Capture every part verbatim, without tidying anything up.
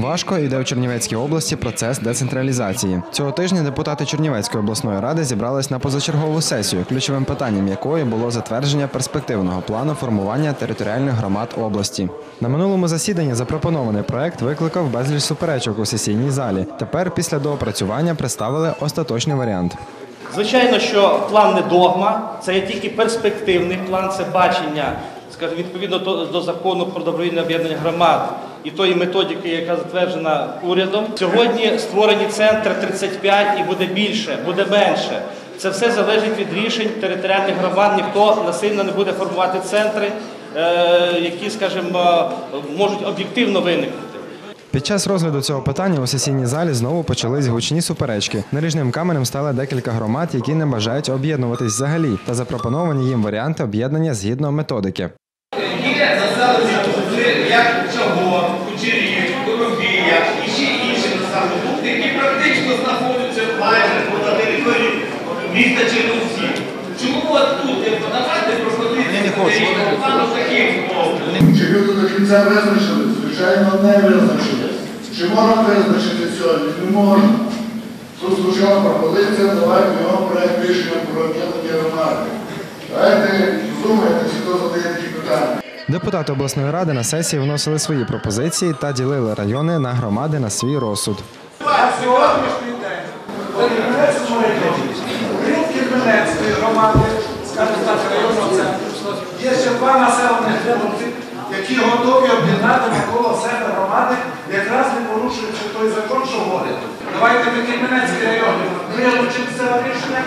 Важко йде у Чернівецькій області процес децентралізації. Цього тижня депутати Чернівецької обласної ради зібрались на позачергову сесію, ключовим питанням якої було затвердження перспективного плану формування територіальних громад області. На минулому засіданні запропонований проект викликав безліч суперечок у сесійній залі. Тепер після доопрацювання представили остаточний варіант. Звичайно, що план не догма, це є тільки перспективний план, це бачення, скажімо, відповідно до, до закону про добровільне об'єднання громад і тої методики, яка затверджена урядом. Сьогодні створені центри тридцять п'ять і буде більше, буде менше. Це все залежить від рішень територіальних громад. Ніхто насильно не буде формувати центри, які, скажімо, можуть об'єктивно виникнути. Під час розгляду цього питання у сесійній залі знову почались гучні суперечки. Наріжним каменем стали декілька громад, які не бажають об'єднуватись взагалі, та запропоновані їм варіанти об'єднання згідно методики. Є населені пункти, як Чагон, Кучерів, Коробія і ще інші населені пункти, які практично знаходяться майже на території міста Чернівців. Чому от тут не подавати пропозиції плану таких умов? Чи люди до кінця визначили? Звичайно, не визначили. Чи можна визначити сьогодні? Не можна. Тут звучала пропозиція, давайте його проєкт рішення про об'єднання громади. Давайте думайте, хто задає такі питання. Депутати обласної ради на сесії вносили свої пропозиції та ділили райони на громади на свій розсуд. Сьогоднішній день в Кременецькому районі, крім Кременецької громади, скажімо так, районного центру, є ще два населені пункти, які готові об'єднати навколо себе громади, якраз не порушуючи той закон, що говорить. Давайте ми Кременецький район вилучимо це рішення.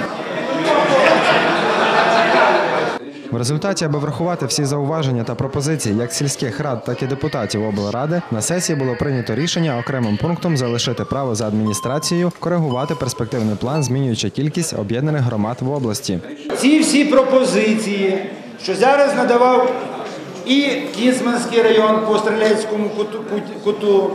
В результаті, аби врахувати всі зауваження та пропозиції як сільських рад, так і депутатів облради, на сесії було прийнято рішення окремим пунктом залишити право за адміністрацією коригувати перспективний план, змінюючи кількість об'єднаних громад в області. Ці всі пропозиції, що зараз надавав і Кіцманський район по Стрілецькому куту,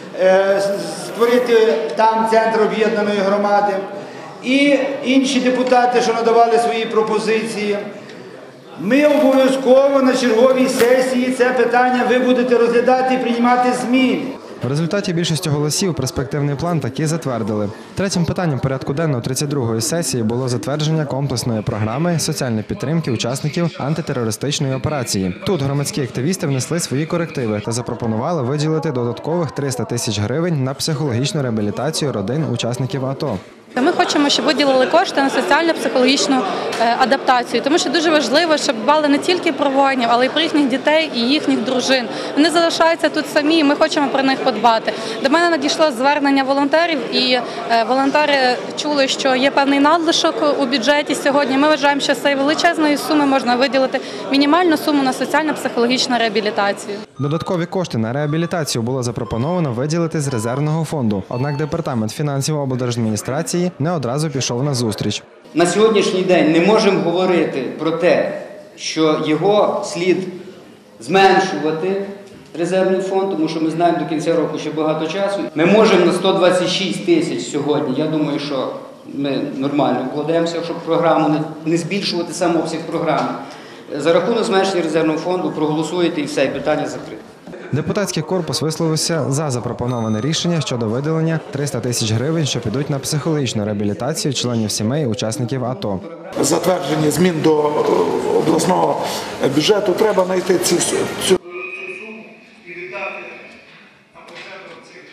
створити там центр об'єднаної громади, і інші депутати, що надавали свої пропозиції. Ми обов'язково на черговій сесії це питання ви будете розглядати і приймати зміни. В результаті більшості голосів перспективний план таки затвердили. Третім питанням порядку денного тридцять другої сесії було затвердження комплексної програми соціальної підтримки учасників антитерористичної операції. Тут громадські активісти внесли свої корективи та запропонували виділити додаткових триста тисяч гривень на психологічну реабілітацію родин учасників АТО. Ми хочемо, щоб виділили кошти на соціально-психологічну адаптацію, тому що дуже важливо, щоб дбали не тільки про воїнів, але й про їхніх дітей і їхніх дружин. Вони залишаються тут самі, і ми хочемо про них подбати. До мене надійшло звернення волонтерів, і волонтери чули, що є певний надлишок у бюджеті сьогодні. Ми вважаємо, що з цієї величезної суми можна виділити мінімальну суму на соціально-психологічну реабілітацію. Додаткові кошти на реабілітацію було запропоновано виділити з резервного фонду. Однак департамент фінансів облдержадміністрації не одразу пішов на зустріч. На сьогоднішній день не можемо говорити про те, що його слід зменшувати, резервний фонд, тому що ми знаємо, до кінця року ще багато часу. Ми можемо на сто двадцять шість тисяч сьогодні, я думаю, що ми нормально вкладаємося, щоб програму не збільшувати сам обсяг програми. За рахунок зменшення резервного фонду проголосуєте і все, і питання закрите. Депутатський корпус висловився за запропоноване рішення щодо виділення триста тисяч гривень, що підуть на психологічну реабілітацію членів сімей учасників АТО. Затвердження змін до обласного бюджету треба знайти цю суму і віддати на потреби цих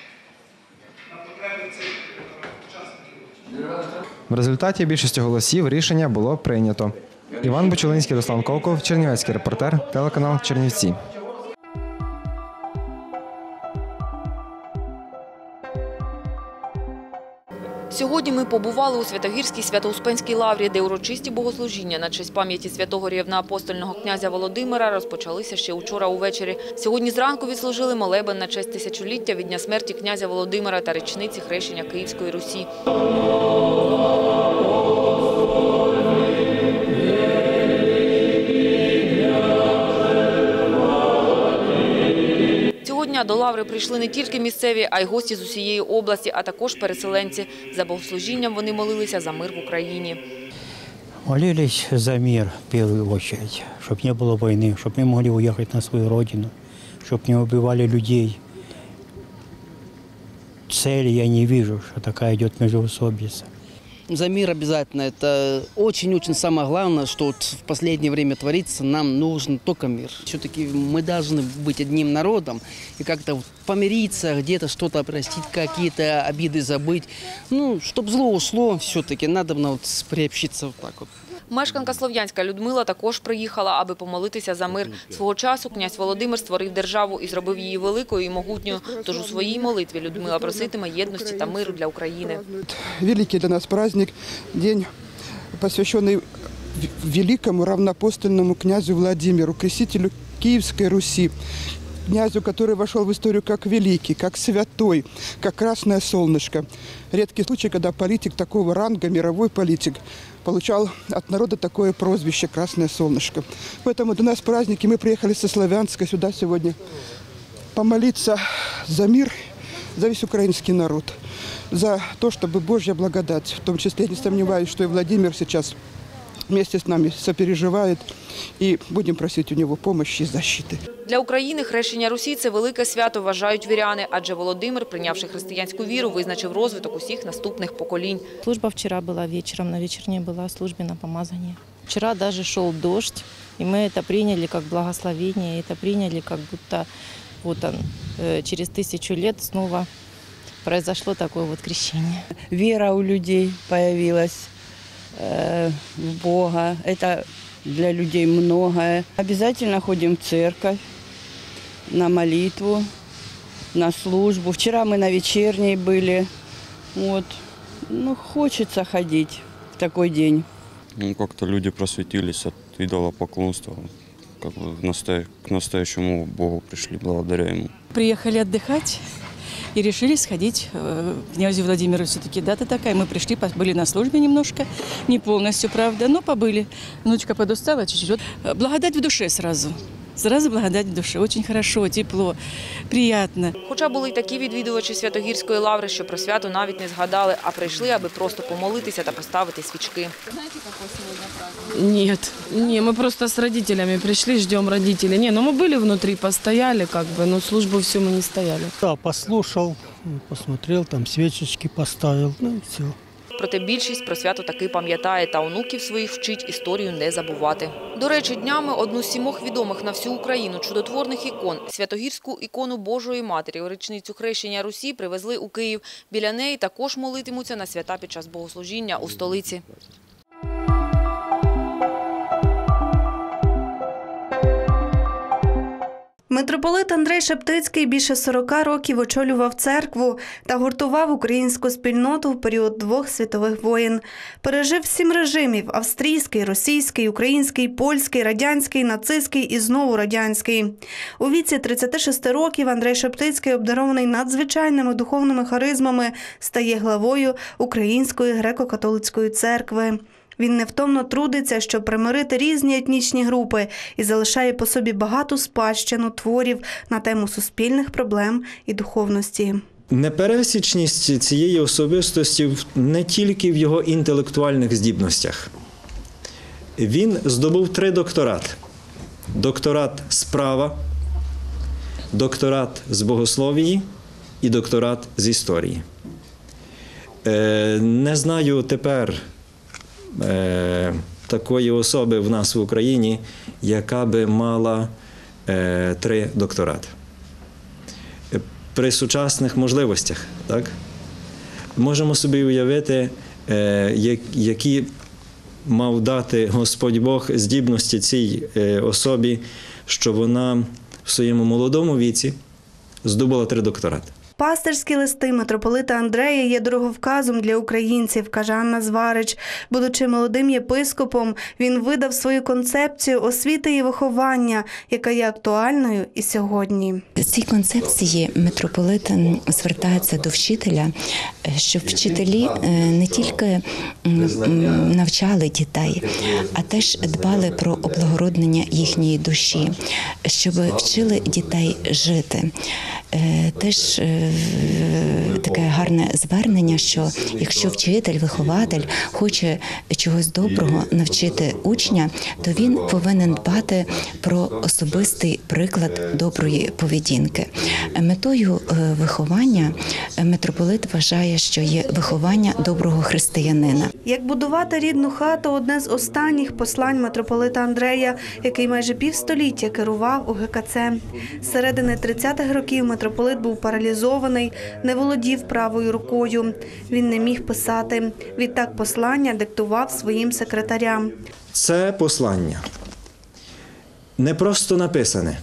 учасників. В результаті більшості голосів рішення було прийнято. Іван Бучулинський, Руслан Колков, Чернівецький репортер, телеканал Чернівці. Сьогодні ми побували у Святогірській Свято-Успенській лаврі, де урочисті богослужіння на честь пам'яті святого рівноапостольного князя Володимира розпочалися ще учора увечері. Сьогодні зранку відслужили молебен на честь тисячоліття від дня смерті князя Володимира та річниці хрещення Київської Русі. Дня до лаври прийшли не тільки місцеві, а й гості з усієї області, а також переселенці. За богослужінням вони молилися за мир в Україні. Молились за мир в первую очередь, чтобы не было войны, чтобы мы могли уехать на свою родину, чтобы не убивали людей. цели я не вижу, что такая идет междоусобица. За мир обязательно. Это очень-очень самое главное, что вот в последнее время творится. Нам нужен только мир. Все-таки мы должны быть одним народом и как-то помириться, где-то что-то простить, какие-то обиды забыть. Ну, чтобы зло ушло, все-таки надо вот приобщиться вот так вот. Мешканка Слов'янська Людмила також приїхала, аби помолитися за мир. Свого часу князь Володимир створив державу і зробив її великою і могутньою. Тож у своїй молитві Людмила проситиме єдності та миру для України. Великий для нас праздник, день, посвященный великому равноапостольному князю Владимиру, крестителю Киевской Руси. Князю, который вошел в историю как великий, как святой, как красное солнышко. Редкий случай, когда политик такого ранга, мировой политик, получал от народа такое прозвище «Красное солнышко». Поэтому до нас праздники, мы приехали со Славянска сюда сегодня помолиться за мир, за весь украинский народ, за то, чтобы Божья благодать, в том числе, не сомневаюсь, что и Владимир сейчас вместе с нами сопереживает, і будемо просити у нього допомоги і захисту. Для України хрещення Русі – це велике свято, вважають віряни, адже Володимир, прийнявши християнську віру, визначив розвиток усіх наступних поколінь. Служба вчора була вечором, на вечірній була службі на помазання. Вчора навіть йшов дощ, і ми це прийняли як благословення, і це прийняли, як будто вот он, через тисячу років знову произошло таке вот крещення. Віра у людей появилась в Бога. Это для людей многое. Обязательно ходим в церковь, на молитву, на службу. Вчера мы на вечерней были. Вот. Ну, хочется ходить в такой день. Ну, как-то люди просветились от идолопоклонства. Как бы к настоящему Богу пришли благодаря Ему. Приехали отдыхать и решили сходить к князю Владимиру. Все-таки дата такая. Мы пришли, были на службе немножко, не полностью, правда, но побыли. Внучка подустала чуть-чуть. Благодать в душе сразу. Сразу благодать в душе. Очень хорошо, тепло, приятно. Хоча були й такі відвідувачі Святогірської лаври, що про свято навіть не згадали, а прийшли, аби просто помолитися та поставити свічки. Знаете, какой сегодня праздник? Нет, не, мы просто с родителями пришли, ждем родителей. Не, ну мы были внутри, постояли, как бы, но службу всю мы не стояли. Да, послушал, посмотрел, там свечечки поставил, ну и все. Проте більшість про свято таки пам'ятає та онуків своїх вчить історію не забувати. До речі, днями одну з сімох відомих на всю Україну чудотворних ікон – Святогірську ікону Божої Матері у річницю хрещення Русі привезли у Київ. Біля неї також молитимуться на свята під час богослужіння у столиці. Митрополит Андрей Шептицький більше сорока років очолював церкву та гуртував українську спільноту в період двох світових воєн. Пережив сім режимів – австрійський, російський, український, польський, радянський, нацистський і знову радянський. У віці тридцяти шести років Андрей Шептицький, обдарований надзвичайними духовними харизмами, стає главою Української греко-католицької церкви. Він невтомно трудиться, щоб примирити різні етнічні групи і залишає по собі багату спадщину творів на тему суспільних проблем і духовності. Непересічність цієї особистості не тільки в його інтелектуальних здібностях. Він здобув три докторати. Докторат з права, докторат з богословії і докторат з історії. Не знаю тепер Е, такої особи в нас в Україні, яка би мала е, три докторати. При сучасних можливостях, так? Можемо собі уявити, е, які мав дати Господь Бог здібності цій е, особі, що вона в своєму молодому віці здобула три докторати. Пастирські листи митрополита Андрея є дороговказом для українців, каже Анна Зварич. Будучи молодим єпископом, він видав свою концепцію освіти і виховання, яка є актуальною і сьогодні. В цій концепції митрополит звертається до вчителя, щоб вчителі не тільки навчали дітей, а теж дбали про облагороднення їхньої душі, щоб вчили дітей жити. Теж таке гарне звернення, що якщо вчитель, вихователь хоче чогось доброго навчити учня, то він повинен дбати про особистий приклад доброї поведінки. Метою виховання митрополит вважає, що є виховання доброго християнина. Як будувати рідну хату – одне з останніх послань митрополита Андрея, який майже півстоліття керував у ге ка це. З середини тридцятих років митрополит був паралізований, не володів правою рукою. Він не міг писати. Відтак послання диктував своїм секретарям. Це послання не просто написане.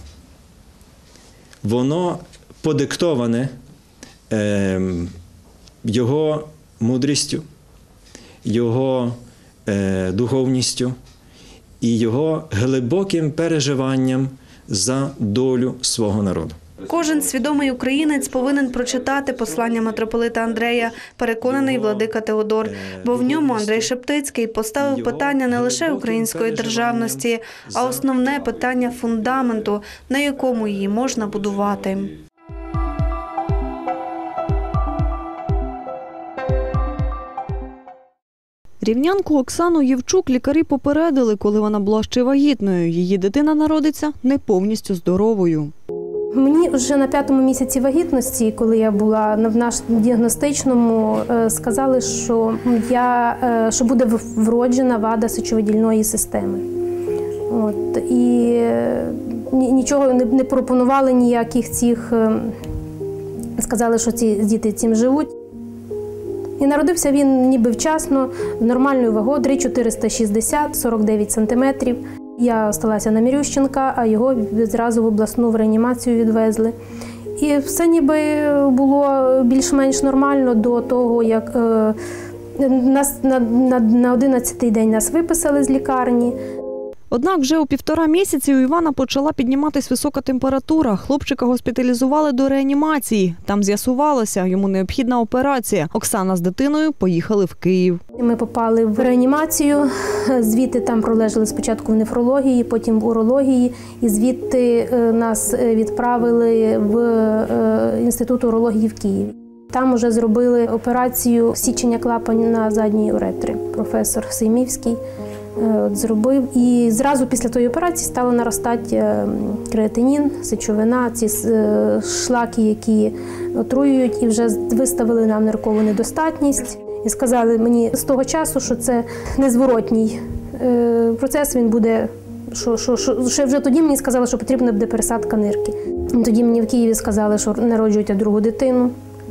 Воно подиктоване е, його мудрістю, його е, духовністю і його глибоким переживанням за долю свого народу. Кожен свідомий українець повинен прочитати послання митрополита Андрея, переконаний владика Теодор, бо в ньому Андрей Шептицький поставив питання не лише української державності, а основне питання фундаменту, на якому її можна будувати. Рівнянку Оксану Євчук лікарі попередили, коли вона була ще вагітною. Її дитина народиться не повністю здоровою. Мені вже на п'ятому місяці вагітності, коли я була в нашому діагностичному, сказали, що, я, що буде вроджена вада сечовидільної системи. От. І нічого не пропонували ніяких цих, сказали, що ці діти цим живуть. І народився він ніби вчасно, нормальною вагою, три чотириста шістдесят, сорок дев'ять сантиметрів. Я залишилася на Мірющенка, а його відразу в обласну в реанімацію відвезли. І все ніби було більш-менш нормально до того, як е, нас на, на, на одинадцятий день нас виписали з лікарні. Однак вже у півтора місяці у Івана почала підніматись висока температура. Хлопчика госпіталізували до реанімації. Там з'ясувалося, йому необхідна операція. Оксана з дитиною поїхали в Київ. Ми попали в реанімацію, звідти там пролежали спочатку в нефрології, потім в урології. І звідти нас відправили в інститут урології в Києві. Там вже зробили операцію січення клапань на задній уретрі. Професор Сеймівський зробив. І зразу після тої операції стало наростати креатинін, сечовина, ці шлаки, які отруюють, і вже виставили нам ниркову недостатність. І сказали мені з того часу, що це незворотній процес, він буде, що, що, що, що вже тоді мені сказали, що потрібна буде пересадка нирки. Тоді мені в Києві сказали, що народжують другу дитину,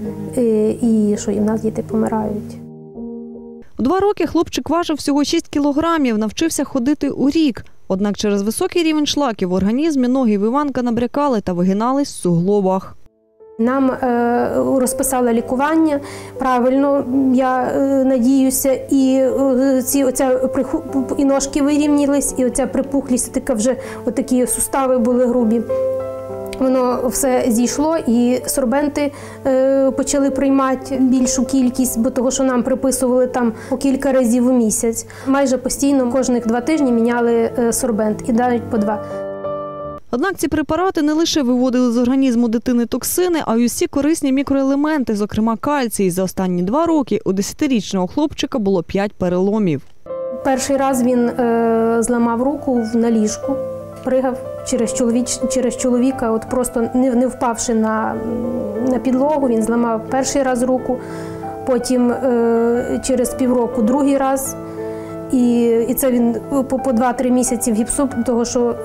і що і в нас діти помирають. У два роки хлопчик важив всього шість кілограмів, навчився ходити у рік. Однак через високий рівень шлаків в організмі ноги в Іванка набрякали та вигинались в суглобах. Нам е, розписали лікування, правильно, я е, надіюся, і е, ці, оця приху, і ножки вирівнялись, і оця припухлість, така вже отакі сустави були грубі. Воно все зійшло, і сорбенти е, почали приймати більшу кількість, бо того, що нам приписували там по кілька разів у місяць. Майже постійно, кожних два тижні міняли е, сорбент, і навіть по два. Однак ці препарати не лише виводили з організму дитини токсини, а й усі корисні мікроелементи, зокрема кальцій. За останні два роки у десятирічного хлопчика було п'ять переломів. Перший раз він е, зламав руку на ліжку, пригав через, чоловіч, через чоловіка, от просто не, не впавши на, на підлогу, він зламав перший раз руку, потім е, через півроку другий раз. І, і це він по, по два-три місяці в гіпсу, того що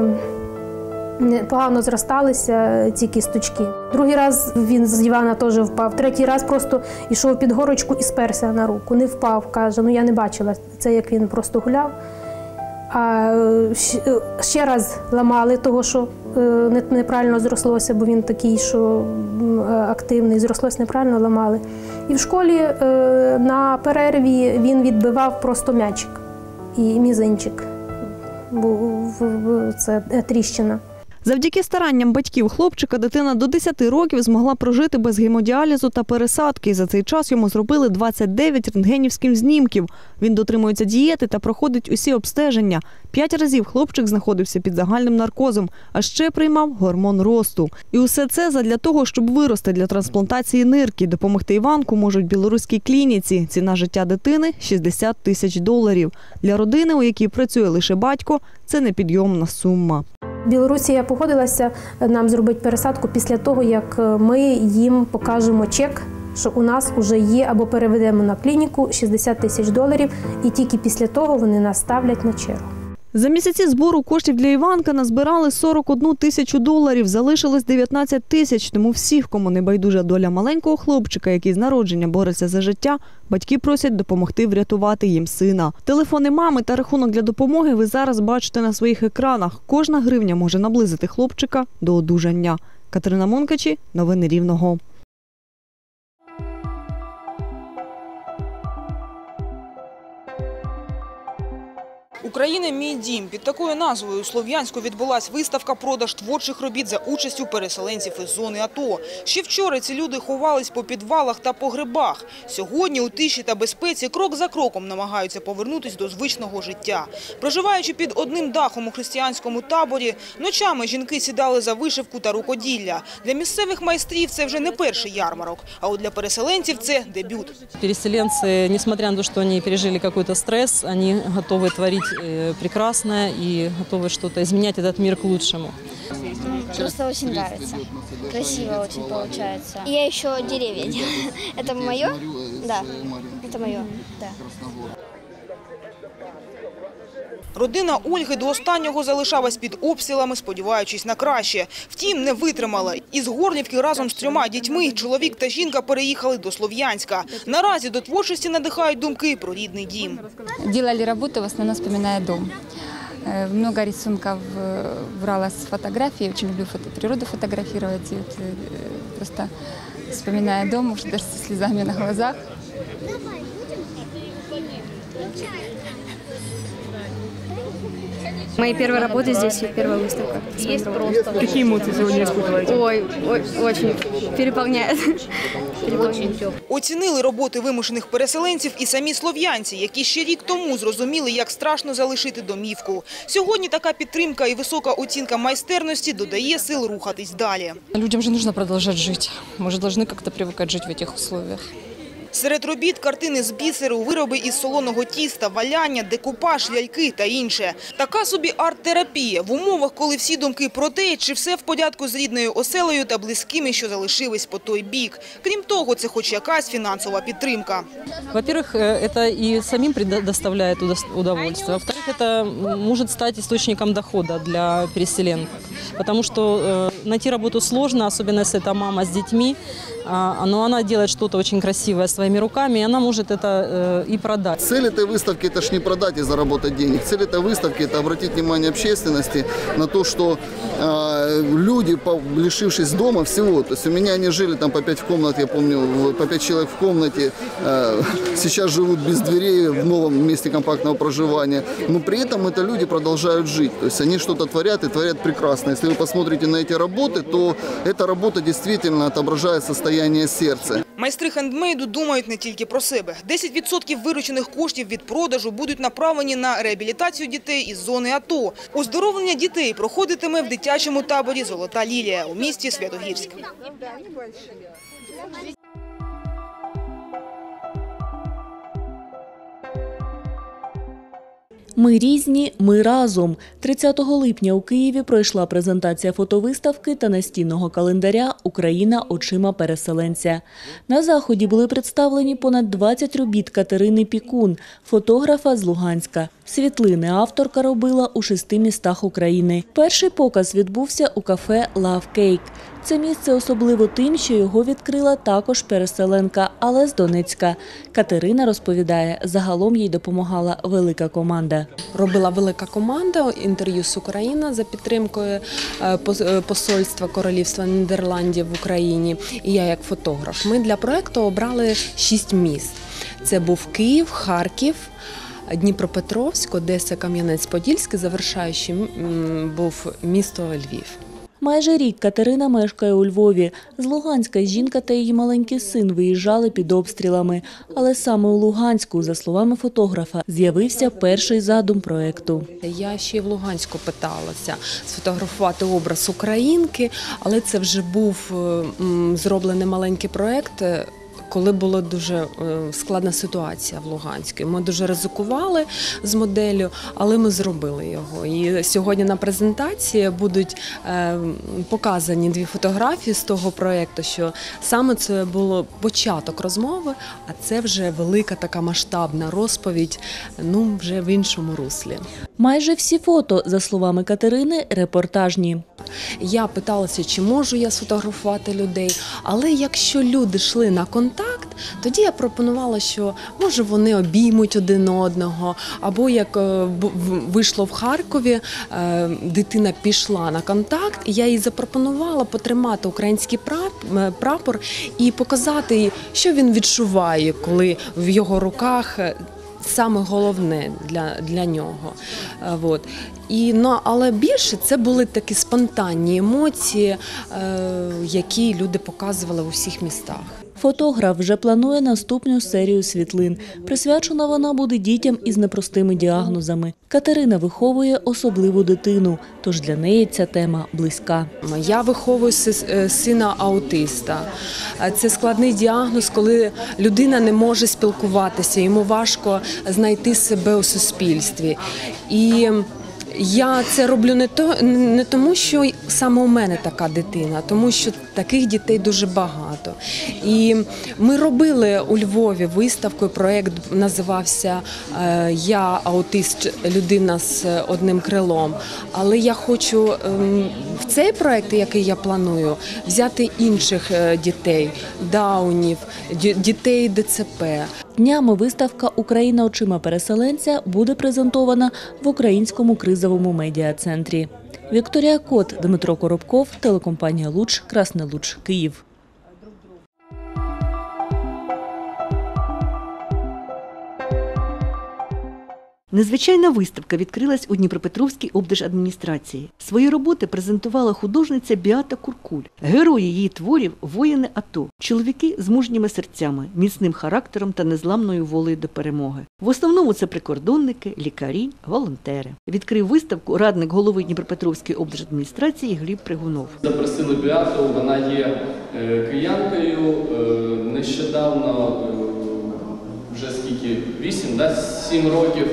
е, погано зросталися ці кісточки. Другий раз він з дивана теж впав. Третій раз просто йшов під горочку і сперся на руку. Не впав, каже, ну я не бачила це, як він просто гуляв. А ще раз ламали того, що неправильно зрослося, бо він такий, що активний, зрослося неправильно, ламали. І в школі на перерві він відбивав просто м'ячик і мізинчик, бо це тріщина. Завдяки старанням батьків хлопчика дитина до десяти років змогла прожити без гемодіалізу та пересадки. За цей час йому зробили двадцять дев'ять рентгенівських знімків. Він дотримується дієти та проходить усі обстеження. П'ять разів хлопчик знаходився під загальним наркозом, а ще приймав гормон росту. І усе це задля того, щоб вирости для трансплантації нирки. Допомогти Іванку можуть в білоруській клініці. Ціна життя дитини – шістдесят тисяч доларів. Для родини, у якій працює лише батько, це непідйомна сума. Білорусія погодилася нам зробити пересадку після того, як ми їм покажемо чек, що у нас вже є, або переведемо на клініку шістдесят тисяч доларів, і тільки після того вони нас ставлять на чергу. За місяці збору коштів для Іванка назбирали сорок одну тисячу доларів, залишилось дев'ятнадцять тисяч. Тому всіх, кому не байдужа доля маленького хлопчика, який з народження бореться за життя, батьки просять допомогти врятувати їм сина. Телефони мами та рахунок для допомоги ви зараз бачите на своїх екранах. Кожна гривня може наблизити хлопчика до одужання. Катерина Монкачі, новини Рівного. «Україна – мій дім». Під такою назвою у Слов'янську відбулась виставка «Продаж творчих робіт» за участю переселенців із зони АТО. Ще вчора ці люди ховались по підвалах та погребах. Сьогодні у тиші та безпеці крок за кроком намагаються повернутися до звичного життя. Проживаючи під одним дахом у християнському таборі, ночами жінки сідали за вишивку та рукоділля. Для місцевих майстрів це вже не перший ярмарок, а от для переселенців це дебют. Переселенцы, несмотря на то, что они пережили какой-то стресс, они готовы творить прекрасное и готовы что-то изменять этот мир к лучшему. Просто очень нравится. Красиво очень получается. Я еще деревья делаю. Это мое? Да, это мое, да. Родина Ольги до останнього залишалась під обстрілами, сподіваючись на краще. Втім, не витримала. Із Горлівки разом з трьома дітьми чоловік та жінка переїхали до Слов'янська. Наразі до творчості надихають думки про рідний дім. Делали работу, в основном вспоминая дом. Много рисунков брала с фотографий, очень люблю фото, природу фотографировать. И вот просто вспоминая дом, уже даже со слезами на глазах. Мои первые работы здесь и первая выставка. Есть просто. Какие эмоции сегодня испытываете? Ой, ой, очень переполняет. Оцінили роботи вимушених переселенців і самі слов'янці, які ще рік тому зрозуміли, як страшно залишити домівку. Сьогодні така підтримка і висока оцінка майстерності додає сил рухатись далі. Людям же нужно продолжать жить. Мы же должны как-то привыкать жить в этих условиях. Серед робіт – картини з бісеру, вироби із солоного тіста, валяння, декупаж, ляльки та інше. Така собі арт-терапія в умовах, коли всі думки про те, чи все в порядку з рідною оселею та близькими, що залишились по той бік. Крім того, це хоч якась фінансова підтримка. Во-первых, это и самим предоставляет удовольствие. Во-вторых, это может стать источником дохода для переселенцев. Потому что найти работу сложно, особенно если это мама с детьми. Но она делает что-то очень красивое своими руками, и она может это и продать. Цель этой выставки – это ж не продать и заработать денег. Цель этой выставки – это обратить внимание общественности на то, что э, люди, лишившись дома всего, то есть у меня они жили там по пять в комнате, я помню, по пять человек в комнате, э, сейчас живут без дверей в новом месте компактного проживания, но при этом это люди продолжают жить, то есть они что-то творят и творят прекрасно. Если вы посмотрите на эти работы, то эта работа действительно отображает состояние серця. Майстри хендмейду думають не тільки про себе. десять відсотків виручених коштів від продажу будуть направлені на реабілітацію дітей із зони АТО. Оздоровлення дітей проходитиме в дитячому таборі «Золота лілія» у місті Святогірськ. Ми різні, ми разом. тридцятого липня у Києві пройшла презентація фотовиставки та настінного календаря «Україна очима переселенця». На заході були представлені понад двадцять робіт Катерини Пікун, фотографа з Луганська. Світлини авторка робила у шести містах України. Перший показ відбувся у кафе «Love Cake». Це місце особливо тим, що його відкрила також переселенка, але з Донецька. Катерина розповідає, загалом їй допомагала велика команда. Робила велика команда, інтерв'ю з України за підтримкою посольства Королівства Нідерландів в Україні і я як фотограф. Ми для проєкту обрали шість міст. Це був Київ, Харків, Дніпропетровськ, Одеса, Кам'янець-Подільський, завершаючим був місто Львів. Майже рік Катерина мешкає у Львові. З Луганська жінка та її маленький син виїжджали під обстрілами. Але саме у Луганську, за словами фотографа, з'явився перший задум проєкту. Я ще в Луганську питалася сфотографувати образ українки, але це вже був м, зроблений маленький проєкт, коли була дуже складна ситуація в Луганську. Ми дуже ризикували з моделлю, але ми зробили його. І сьогодні на презентації будуть показані дві фотографії з того проєкту, що саме це було початок розмови, а це вже велика така масштабна розповідь, ну, вже в іншому руслі. Майже всі фото, за словами Катерини, репортажні. Я питалася, чи можу я сфотографувати людей, але якщо люди йшли на контакт, тоді я пропонувала, що може вони обіймуть один одного, або як вийшло в Харкові, дитина пішла на контакт, і я їй запропонувала потримати український прапор і показати, що він відчуває, коли в його руках саме головне для, для нього. От. І, ну, але більше це були такі спонтанні емоції, е, які люди показували у всіх містах. Фотограф вже планує наступну серію світлин. Присвячена вона буде дітям із непростими діагнозами. Катерина виховує особливу дитину, тож для неї ця тема близька. Я виховую сина аутиста. Це складний діагноз, коли людина не може спілкуватися, йому важко знайти себе у суспільстві. І я це роблю не, то, не тому, що саме у мене така дитина, а тому що таких дітей дуже багато. І ми робили у Львові виставку, проєкт називався «Я аутист, людина з одним крилом». Але я хочу в цей проєкт, який я планую, взяти інших дітей, даунів, дітей ДЦП. Днями виставка «Україна очима переселенця» буде презентована в Українському кризовому медіа-центрі. Вікторія Кот, Дмитро Коробков, телекомпанія «Луч», Красний Луч, Київ. Незвичайна виставка відкрилась у Дніпропетровській облдержадміністрації. Свої роботи презентувала художниця Біата Куркуль. Герої її творів – воїни АТО. Чоловіки з мужніми серцями, міцним характером та незламною волею до перемоги. В основному це прикордонники, лікарі, волонтери. Відкрив виставку радник голови Дніпропетровської облдержадміністрації Гліб Пригунов. Запросили Біату, вона є киянкою. Нещодавно, вже скільки, вісім, да, сім років,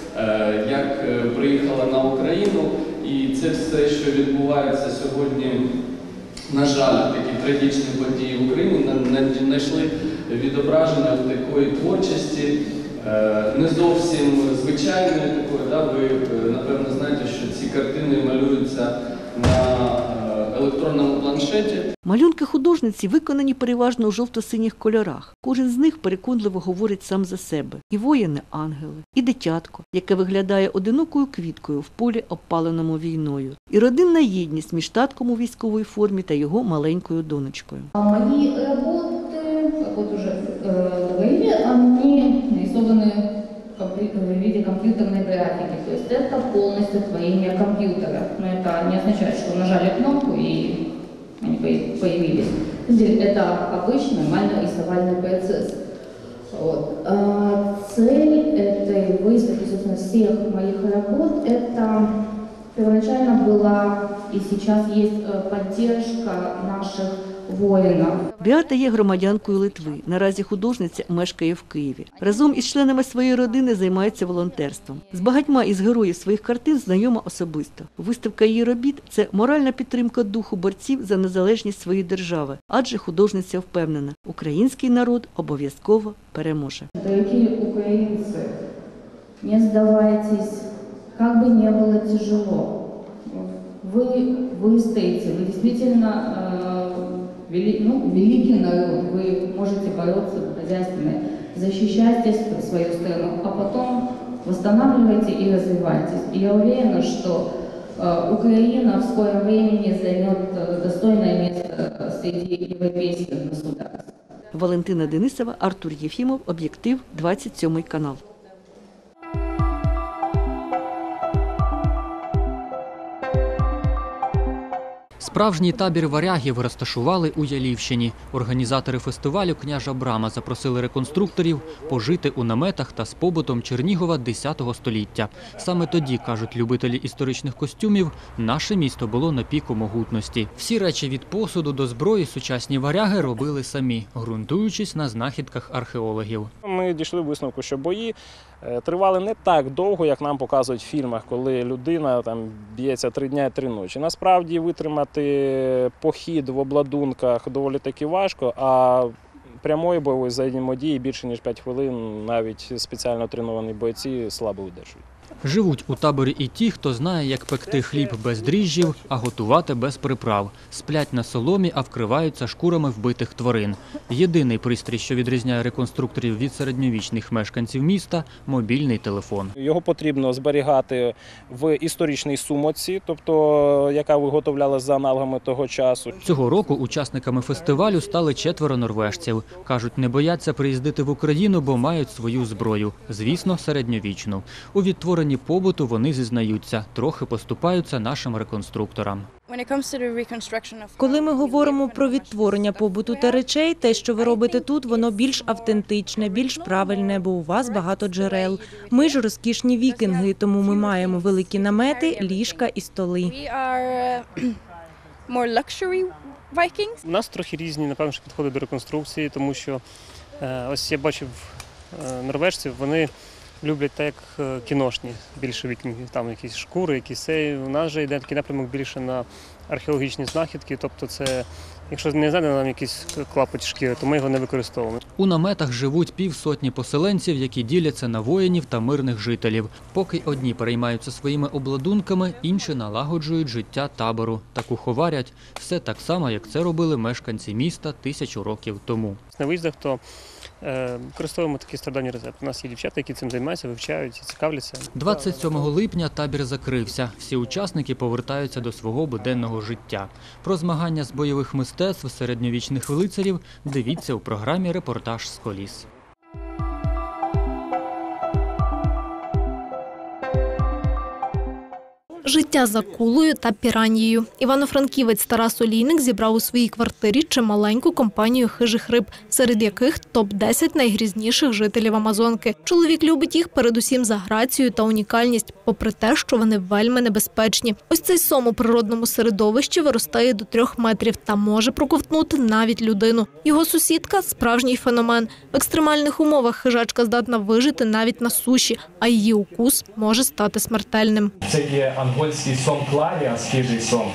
як приїхала на Україну, і це все, що відбувається сьогодні, на жаль, такі трагічні події в Україні, знайшли відображення в такої творчості, не зовсім звичайної такої. Да? Ви, напевно, знаєте, що ці картини малюються на електронному планшеті. Малюнки художниці виконані переважно у жовто-синіх кольорах. Кожен з них переконливо говорить сам за себе. І воїни-ангели, і дитятко, яке виглядає одинокою квіткою в полі, обпаленому війною. І родинна єдність між татком у військовій формі та його маленькою донечкою. Мої роботи, от уже на війні, вони нарисовані в виде компьютерной графики. То есть это полностью творение компьютера. Но это не означает, что нажали кнопку и они появились. Это обычный нормальный рисовальный процесс. Вот. А цель этой выставки, собственно, всех моих работ, это первоначально была и сейчас есть поддержка наших воїнів. Біата є громадянкою Литви. Наразі художниця мешкає в Києві. Разом із членами своєї родини займається волонтерством. З багатьма із героїв своїх картин знайома особисто. Виставка її робіт – це моральна підтримка духу борців за незалежність своєї держави. Адже художниця впевнена – український народ обов'язково переможе. Дорогі українці, не здавайтесь, як би не було тяжело. Ви выстоите, вы действительно э, вели, ну, великий народ, вы можете бороться хозяйственно, защищайте свою страну, а потом восстанавливайте и развивайтесь. И я уверена, что э, Украина в скором времени займет достойное место среди европейских государств. Валентина Денисова, Артур Єфімов, Об'єктив, двадцять сьомий канал. Справжній табір варягів розташували у Ялівщині. Організатори фестивалю «Княжа Брама» запросили реконструкторів пожити у наметах та з побутом Чернігова десятого століття. Саме тоді, кажуть любителі історичних костюмів, наше місто було на піку могутності. Всі речі від посуду до зброї сучасні варяги робили самі, ґрунтуючись на знахідках археологів. Ми дійшли висновку, що бої тривали не так довго, як нам показують в фільмах, коли людина там б'ється три дня і три ночі. Насправді витримати похід в обладунках доволі таки важко, а прямої бойової взаємодії більше ніж п'ять хвилин навіть спеціально треновані бойці слабо видержують. Живуть у таборі і ті, хто знає, як пекти хліб без дріжджів, а готувати без приправ. Сплять на соломі, а вкриваються шкурами вбитих тварин. Єдиний пристрій, що відрізняє реконструкторів від середньовічних мешканців міста – мобільний телефон. Його потрібно зберігати в історичній сумочці, тобто яка виготовлялася за аналогами того часу. Цього року учасниками фестивалю стали четверо норвежців. Кажуть, не бояться приїздити в Україну, бо мають свою зброю. Звісно, середньовічну. У відтворенні побуту вони зізнаються, трохи поступаються нашим реконструкторам. Коли ми говоримо про відтворення побуту та речей, те, що ви робите тут, воно більш автентичне, більш правильне, бо у вас багато джерел. Ми ж розкішні вікінги, тому ми маємо великі намети, ліжка і столи. У нас трохи різні, напевно, підходи до реконструкції, тому що ось я бачив норвежців, вони люблять так, як кіношні, більше вікінги, там якісь шкури, якісь цей. У нас же йде такий напрямок більше на археологічні знахідки, тобто це, якщо не знайде нам якийсь клапоть шкіри, то ми його не використовуємо. У наметах живуть півсотні поселенців, які діляться на воїнів та мирних жителів. Поки одні переймаються своїми обладунками, інші налагоджують життя табору та куховарять. Все так само, як це робили мешканці міста тисячу років тому. На виїздах то використовуємо такі стародавні рецепти. У нас є дівчата, які цим займаються, вивчають, цікавляться. двадцять сьомого липня табір закрився. Всі учасники повертаються до свого буденного життя. Про змагання з бойових мистецтв середньовічних лицарів дивіться у програмі «Репортаж з коліс». Життя за акулою та піраньєю. Івано-франківець Тарас Олійник зібрав у своїй квартирі чималеньку компанію хижих риб, серед яких топ десять найгрізніших жителів Амазонки. Чоловік любить їх передусім за грацію та унікальність, попри те, що вони вельми небезпечні. Ось цей сом у природному середовищі виростає до трьох метрів та може проковтнути навіть людину. Його сусідка – справжній феномен. В екстремальних умовах хижачка здатна вижити навіть на суші, а її укус може стати смертельним. Це є ангольський сом кларіа, свіжий сом.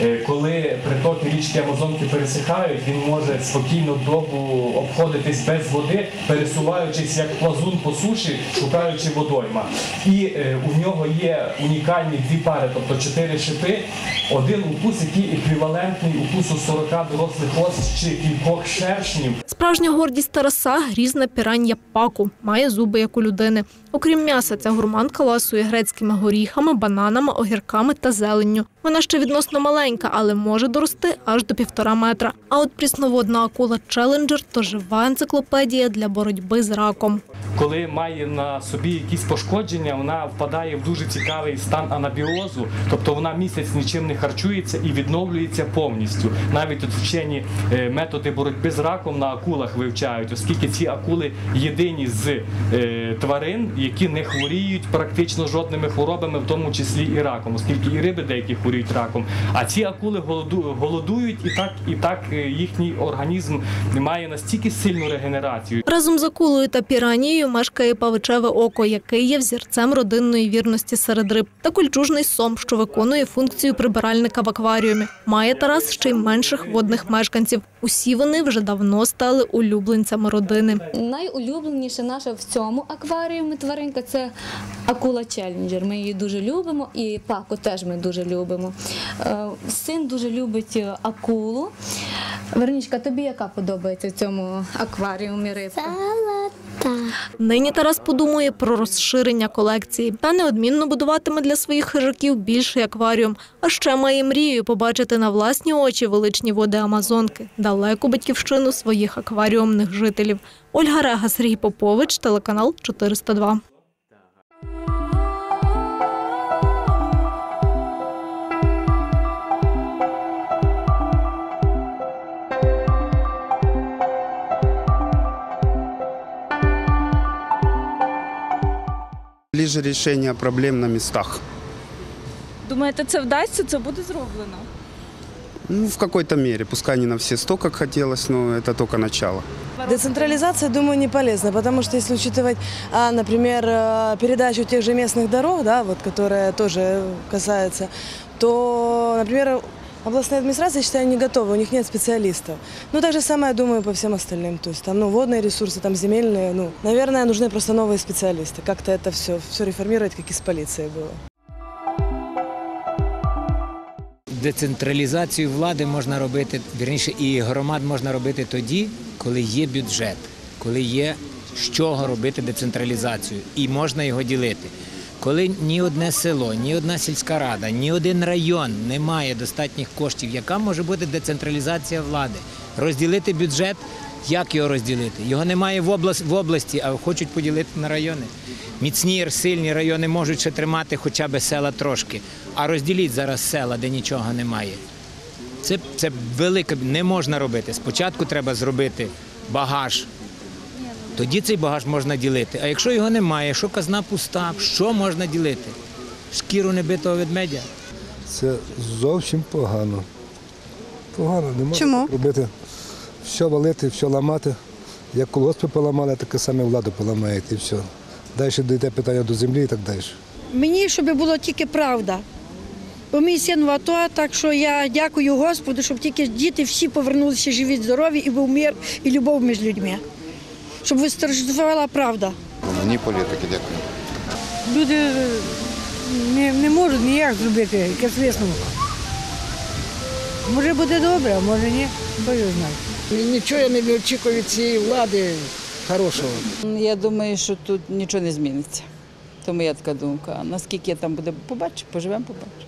Коли притоки річки Амазонки пересихають, він може спокійно добу обходитись без води, пересуваючись як плазун по суші, шукаючи водойма. І у нього є унікальні дві пари, тобто чотири шипи, один укус, який еквівалентний укусу сорока дорослих ос чи кількох шершнів. Справжня гордість Тараса – грізна піранья паку. Має зуби, як у людини. Окрім м'яса, ця гурманка ласує грецькими горіхами, бананами, огірками та зеленню. Вона ще відносно маленька, але може дорости аж до півтора метра. А от прісноводна акула Челенджер – то жива енциклопедія для боротьби з раком. Коли має на собі якісь пошкодження, вона впадає в дуже цікавий стан анабіозу, тобто вона місяць нічим не харчується і відновлюється повністю. Навіть тут вчені методи боротьби з раком на акулах вивчають, оскільки ці акули єдині з е, тварин, які не хворіють практично жодними хворобами, в тому числі і раком, оскільки і риби деякі хворіють раком. А ці акули голоду, голодують і так, і так їхній організм має настільки сильну регенерацію. Разом з акулою та піранією мешкає павичеве око, який є взірцем родинної вірності серед риб, та кольчужний сом, що виконує функцію прибиральника в акваріумі. Має Тарас ще й менших водних мешканців. Усі вони вже давно стали улюбленцями родини. Найулюбленіша наша в цьому акваріумі тваринка – це акула Челенджер. Ми її дуже любимо і паку теж ми дуже любимо. Син дуже любить акулу. Веронічка, тобі яка подобається в цьому акваріумі рибка? Нині Тарас подумує про розширення колекції та неодмінно будуватиме для своїх хижаків більший акваріум. А ще має мрію побачити на власні очі величні води Амазонки, далеку батьківщину своїх акваріумних жителів. Ольга Рега, Сергій Попович, телеканал чотириста два. ніж рішення проблем на містах. Думаєте, це вдасться, це буде зроблено? Ну, в какой-то мере, пускай не на все сто, как хотелось, но это только начало. Децентрализация, думаю, не полезна, потому что если учитывать, а, например, передачу тех же местных дорог, да, вот, которая тоже касается, то, например, областные администрации, я считаю, не готовы, у них нет специалистов. Ну, так же самое, я думаю, по всем остальным. То есть там, ну, водные ресурсы, там, земельные, ну, наверное, нужны просто новые специалисты. Как-то это все, все реформировать, как и с полицией было. Децентралізацію влади можна робити, вірніше, і громад можна робити тоді, коли є бюджет, коли є з чого робити децентралізацію, і можна його ділити. Коли ні одне село, ні одна сільська рада, ні один район не має достатніх коштів, яка може бути децентралізація влади? Розділити бюджет, як його розділити? Його немає в області, в області, а хочуть поділити на райони. Міцні, сильні райони можуть ще тримати хоча б села трошки, а розділіть зараз села, де нічого немає. Це, це велике, не можна робити. Спочатку треба зробити багаж, тоді цей багаж можна ділити. А якщо його немає, що казна пуста, що можна ділити? Шкіру небитого ведмедя? Це зовсім погано. Погано, не можна робити. Все валити, все ламати. Як колгоспи поламали, таке саме владу поламають і все. Далі дійде питання до землі і так далі. Мені, щоб було тільки правда. Бо мій син в АТО, так що я дякую Господу, щоб тільки діти всі повернулися живі, здорові, і був мир, і любов між людьми. Щоб вистраждувала правда. Мені політики, дякую. Люди не, не можуть ніяк зробити якийсь висновок. Може буде добре, а може ні, хто його знає. Нічого я не очікую від цієї влади хорошого. Я думаю, що тут нічого не зміниться. То моя така думка. А наскільки там буде, побачимо, поживемо, побачимо.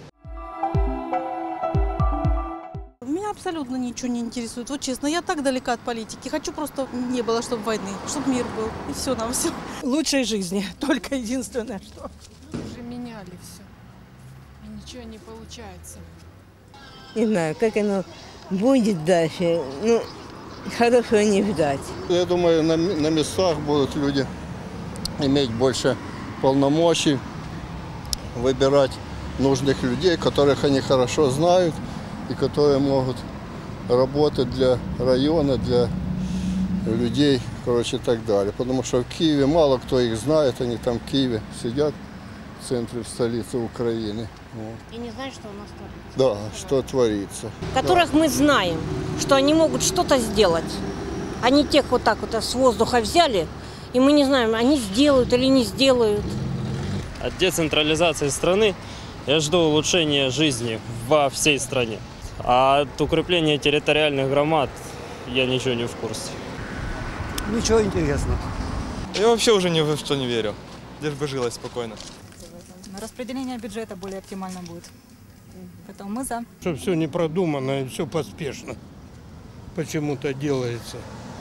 Меня абсолютно ничего не интересует. Вот честно, я так далека от политики. Хочу просто не было, чтобы войны, чтобы мир был. И все на все. Лучшей жизни. Только единственное, что. Уже меняли все. И ничего не получается. Не знаю, как оно будет дальше. Ну, хорошего не видать. Я думаю, на, на местах будут люди иметь больше полномочий, выбирать нужных людей, которых они хорошо знают и которые могут работать для района, для людей, короче, и так далее. Потому что в Киеве мало кто их знает, они там в Киеве сидят, в центре, в столице Украины. Вот. И не знают, что у нас творится. Да, что творится. Которых да. мы знаем, что они могут что-то сделать. Они тех вот так вот с воздуха взяли, и мы не знаем, они сделают или не сделают. От децентрализации страны я жду улучшения жизни во всей стране. А от укрепления территориальных громад я ничего не в курсе. Ничего интересного. Я вообще уже ни в что не верю. Лишь бы жилось спокойно. Распределение бюджета более оптимально будет. Поэтому мы за. Что все не продумано и все поспешно почему-то делается.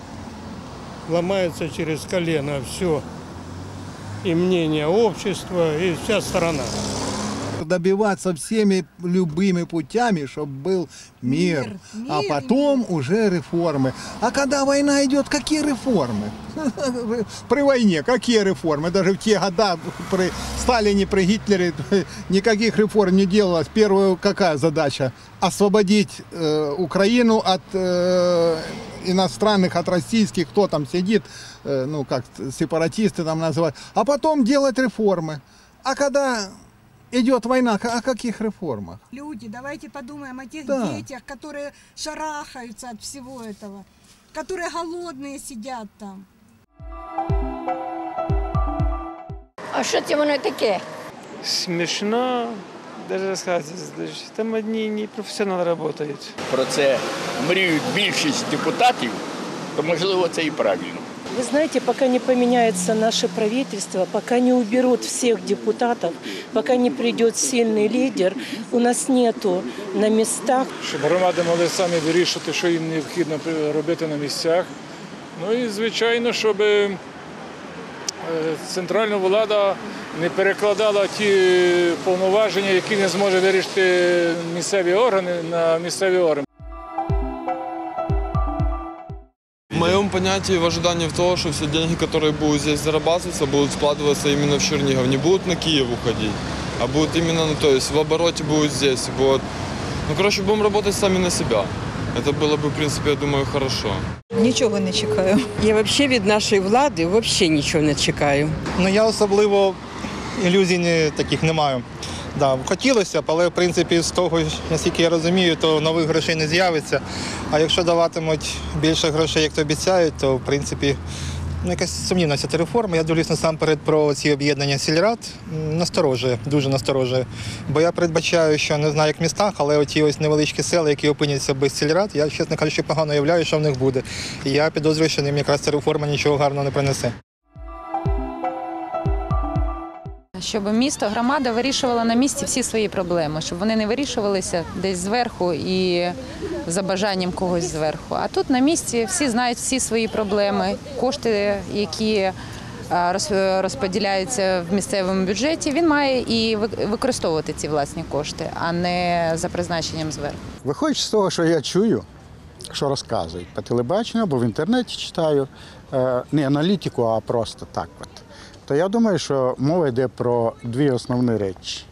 Ломается через колено все. И мнение общества, и вся страна. Добиваться всеми любыми путями, чтобы был мир, мир, мир а потом мир. Уже реформы. А когда война идет, какие реформы? При войне какие реформы? Даже в те года при Сталине, при Гитлере никаких реформ не делалось. Первая какая задача? Освободить э, Украину от э, иностранных, от российских, кто там сидит, э, ну как сепаратисты там называют. А потом делать реформы. А когда идет война, о каких реформах? Люди, давайте подумаем о тех да. детях, которые шарахаются от всего этого, которые голодные сидят там. А що це воно таке? Смішно, навіть сказати, там одні непрофесіонали працюють. Про це мріють більшість депутатів, то можливо це і правильно. Вы знаете, пока не поменяется наше правительство, пока не уберут всех депутатов, пока не придет сильный лидер, у нас нету на местах. Щоб громади могли самі вирішувати, що їм необхідно робити на місцях. Ну і, звичайно, щоб центральна влада не перекладала ті повноваження, які не зможе вирішити місцеві органи, на місцеві органи. моем понятии, в ожидании того, что все деньги, которые будут здесь зарабатываться, будут вкладываться именно в Чернигов. Не будут на Киев уходить, а будут именно, ну, то есть в обороте будут здесь. Вот. Ну, короче, будем работать сами на себя. Это было бы, в принципе, я думаю, хорошо. Нічого не чекаю. Я взагалі від нашої влади взагалі нічого не чекаю. Ну, я особливо ілюзій таких не маю. Да, хотілося б, але в принципі з того, наскільки я розумію, то нових грошей не з'явиться. А якщо даватимуть більше грошей, як то обіцяють, то в принципі ну, якась сумнівна ця реформа. Я дивлюсь насамперед про ці об'єднання сільрад. Насторожує, дуже насторожує. Бо я передбачаю, що не знаю, як в містах, але оті ось невеличкі села, які опиняться без сільрад, я, чесно кажучи, погано уявляю, що в них буде. І я підозрюю, що ним якраз ця реформа нічого гарного не принесе. Щоб місто, громада вирішувала на місці всі свої проблеми, щоб вони не вирішувалися десь зверху і за бажанням когось зверху. А тут на місці всі знають всі свої проблеми, кошти, які розподіляються в місцевому бюджеті, він має і використовувати ці власні кошти, а не за призначенням зверху. Виходячи з того, що я чую, що розказують по телебаченню або в інтернеті читаю, не аналітику, а просто так от. То я думаю, що мова йде про дві основні речі.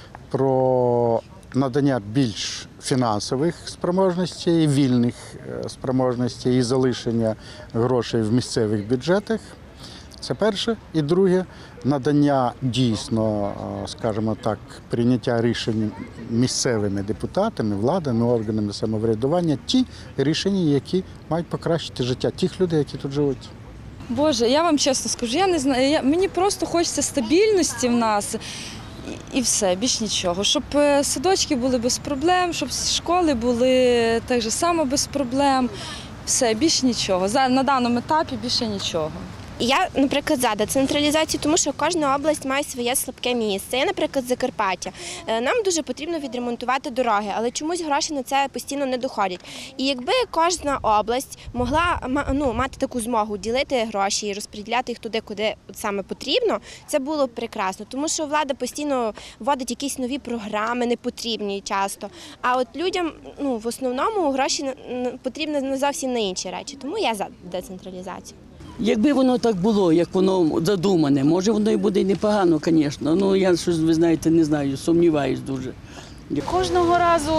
Про надання більш фінансових спроможностей, вільних спроможностей і залишення грошей в місцевих бюджетах. Це перше. І друге, надання дійсно, скажімо так, прийняття рішень місцевими депутатами, владами, органами самоврядування, ті рішення, які мають покращити життя тих людей, які тут живуть. Боже, я вам чесно скажу, я не знаю, я, мені просто хочеться стабільності в нас і, і все, більш нічого. Щоб садочки були без проблем, щоб школи були так же само без проблем. Все, більш нічого. За, на даному етапі більше нічого. Я, наприклад, за децентралізацію, тому що кожна область має своє слабке місце. Я, наприклад, з Закарпаття. Нам дуже потрібно відремонтувати дороги, але чомусь гроші на це постійно не доходять. І якби кожна область могла ну, мати таку змогу ділити гроші і розподіляти їх туди, куди саме потрібно, це було б прекрасно. Тому що влада постійно вводить якісь нові програми, непотрібні часто. А от людям ну, в основному гроші потрібні не зовсім на інші речі. Тому я за децентралізацію. Якби воно так було, як воно задумане, може воно і буде і непогано, звісно. Ну я щось, ви знаєте, не знаю, сумніваюсь дуже. Кожного разу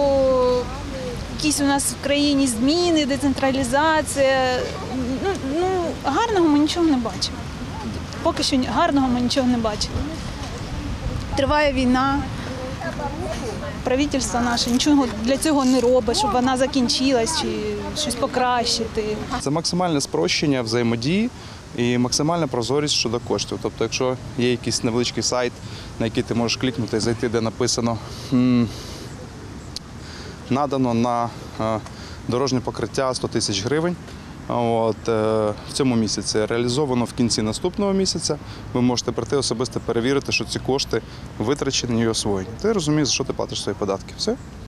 якісь у нас в країні зміни, децентралізація. Ну, ну гарного ми нічого не бачимо. Поки що гарного ми нічого не бачимо. Триває війна. Правительство наше нічого для цього не робить, щоб вона закінчилась чи щось покращити. Це максимальне спрощення взаємодії і максимальна прозорість щодо коштів. Тобто, якщо є якийсь невеличкий сайт, на який ти можеш клікнути і зайти, де написано «надано на дорожнє покриття сто тисяч гривень», От, в цьому місяці реалізовано в кінці наступного місяця. Ви можете прийти особисто перевірити, що ці кошти витрачені і освоєні. Ти розумієш, за що ти платиш свої податки. Все.